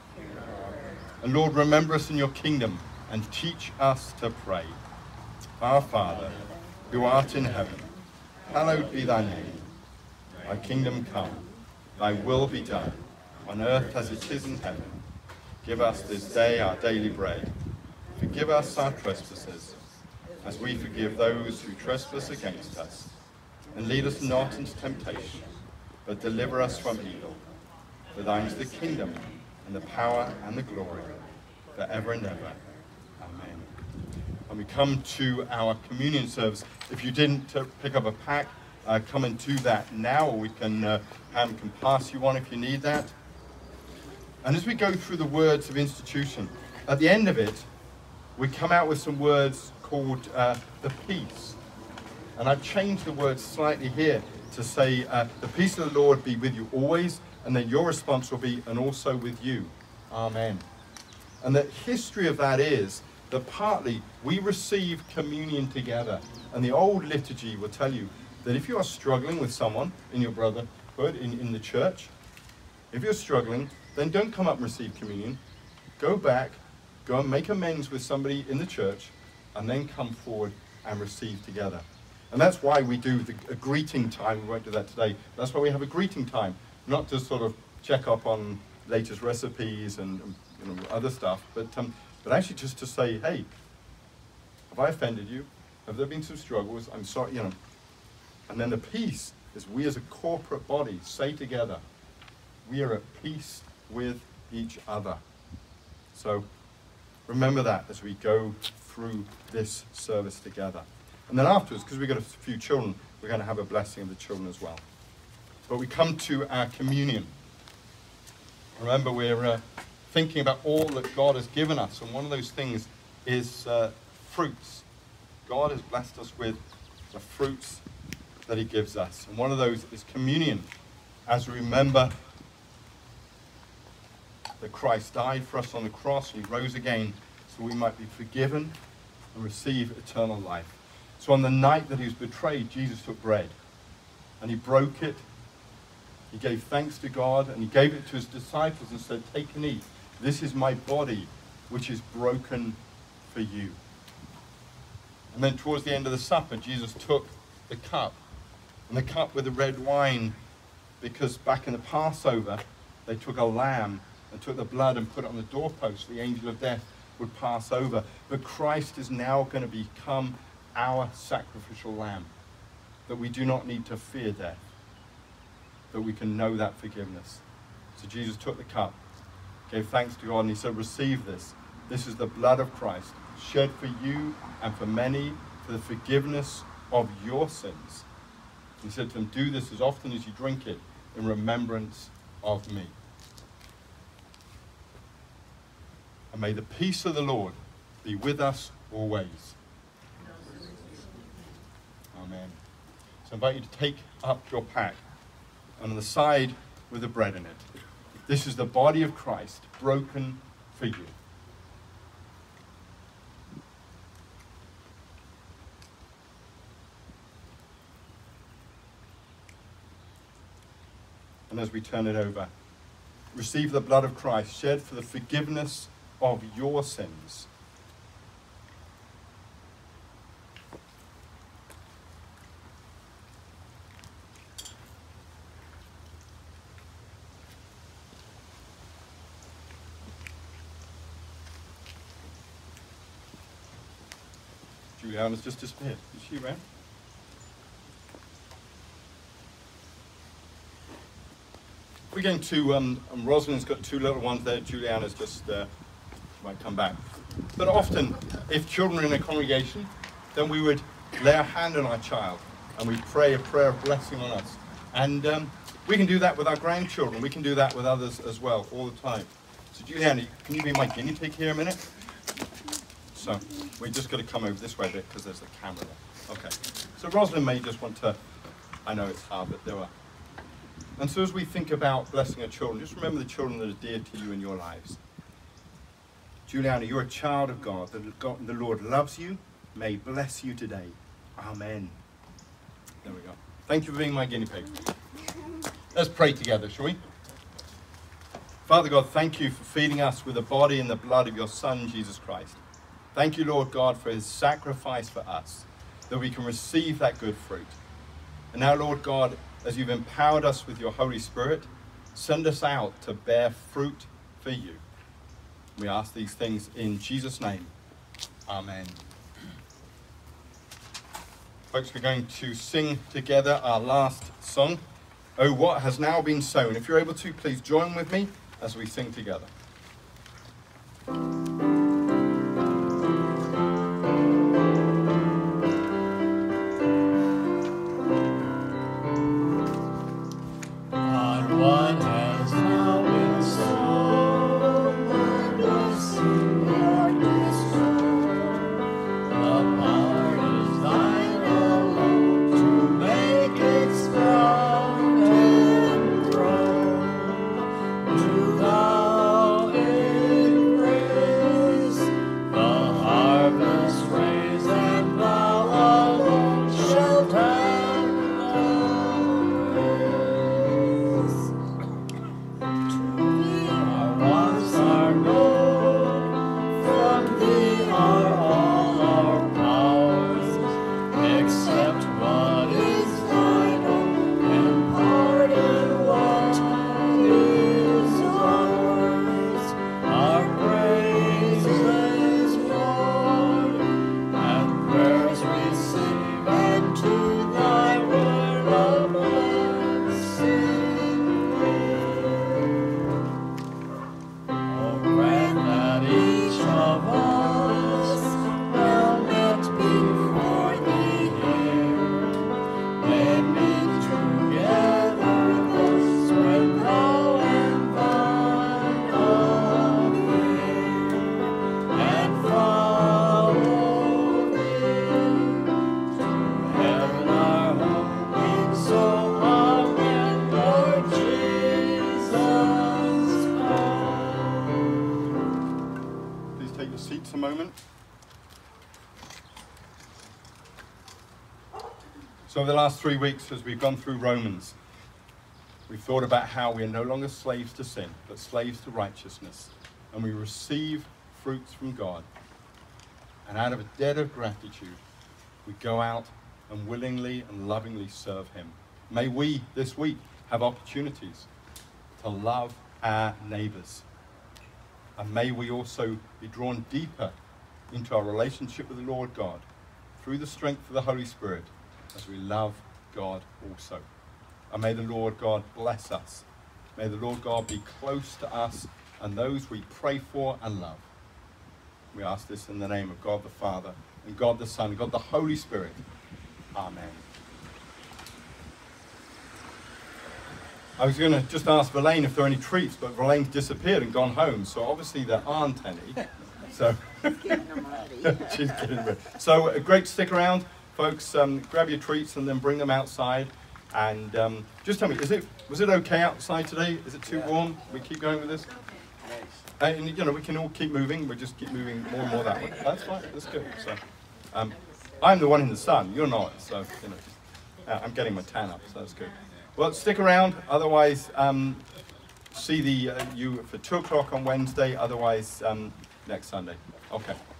And Lord, remember us in your kingdom and teach us to pray. Our Father, who art in heaven, hallowed be thy name. Thy kingdom come, thy will be done, on earth as it is in heaven. Give us this day our daily bread. Forgive us our trespasses, as we forgive those who trespass against us. And lead us not into temptation, but deliver us from evil. For thine is the kingdom, and the power, and the glory, forever and ever. Amen. And we come to our communion service. If you didn't pick up a pack, come and do that now, or we can, Pam can pass you one if you need that. And as we go through the words of institution, at the end of it, we come out with some words called the peace. And I've changed the words slightly here to say, the peace of the Lord be with you always, and then your response will be, and also with you. Amen. And the history of that is that partly we receive communion together. And the old liturgy will tell you that if you are struggling with someone in your brotherhood, in the church, if you're struggling, then don't come up and receive communion. Go back, go and make amends with somebody in the church, and then come forward and receive together. And that's why we do a greeting time. We won't do that today. That's why we have a greeting time, not to sort of check up on latest recipes and other stuff, but actually just to say, hey, have I offended you? Have there been some struggles? I'm sorry, And then the peace is we as a corporate body say together, we are at peace with each other. So remember that as we go through this service together. And then afterwards, because we've got a few children, we're going to have a blessing of the children as well. But we come to our communion. Remember, we're thinking about all that God has given us, and one of those things is fruits. God has blessed us with the fruits that he gives us. And one of those is communion, as we remember that Christ died for us on the cross and he rose again so we might be forgiven and receive eternal life. So on the night that he was betrayed, Jesus took bread and he broke it. He gave thanks to God and he gave it to his disciples and said, take and eat. This is my body, which is broken for you. And then towards the end of the supper, Jesus took the cup, and the cup with the red wine, because back in the Passover, they took a lamb and took the blood and put it on the doorpost. The angel of death would pass over. But Christ is now going to become our sacrificial lamb, that we do not need to fear death, that we can know that forgiveness. So Jesus took the cup, gave thanks to God, and he said, receive this. This is the blood of Christ, shed for you and for many for the forgiveness of your sins. He said to them, do this as often as you drink it in remembrance of me. And may the peace of the Lord be with us always. Amen. So I invite you to take up your pack, and on the side with the bread in it. This is the body of Christ broken for you. And as we turn it over, receive the blood of Christ shed for the forgiveness of your sins. Juliana's just disappeared. Is she around? We're going to, Rosalind's got two little ones there. Juliana's just might come back. But often, if children are in a congregation, then we would lay our hand on our child and we pray a prayer of blessing on us. And we can do that with our grandchildren. We can do that with others as well, all the time. So Juliana, can you be my guinea pig here a minute? So we're just going to come over this way a bit because there's the camera there. Okay. So Rosalind may just want to, I know it's hard, but there are. And so as we think about blessing our children, just remember the children that are dear to you in your lives. Juliana, you're a child of God. The Lord loves you. May He bless you today. Amen. There we go. Thank you for being my guinea pig. Let's pray together, shall we? Father God, thank you for feeding us with the body and the blood of your Son, Jesus Christ. Thank you, Lord God, for his sacrifice for us, that we can receive that good fruit. And now, Lord God, as you've empowered us with your Holy Spirit, send us out to bear fruit for you. We ask these things in Jesus' name. Amen. Folks, we're going to sing together our last song, Oh, What Has Now Been Sown. If you're able to, please join with me as we sing together. A moment. So over the last 3 weeks, as we've gone through Romans, we've thought about how we are no longer slaves to sin, but slaves to righteousness, and we receive fruits from God. And out of a debt of gratitude, we go out and willingly and lovingly serve him. May we, this week, have opportunities to love our neighbors. And may we also be drawn deeper into our relationship with the Lord God through the strength of the Holy Spirit as we love God also. And may the Lord God bless us. May the Lord God be close to us and those we pray for and love. We ask this in the name of God the Father and God the Son, and God the Holy Spirit. Amen. I was going to just ask Verlaine if there are any treats, but Verlaine's disappeared and gone home, so obviously there aren't any. So she's getting ready. So great to stick around, folks. Grab your treats and then bring them outside. And just tell me, was it okay outside today? Is it too warm? We keep going with this? And you know, we can all keep moving. We'll just keep moving more and more that way. That's fine. That's good. So I'm the one in the sun. You're not. So you know, I'm getting my tan up. So that's good. Well, stick around. Otherwise, see you for 2 o'clock on Wednesday. Otherwise, next Sunday. Okay.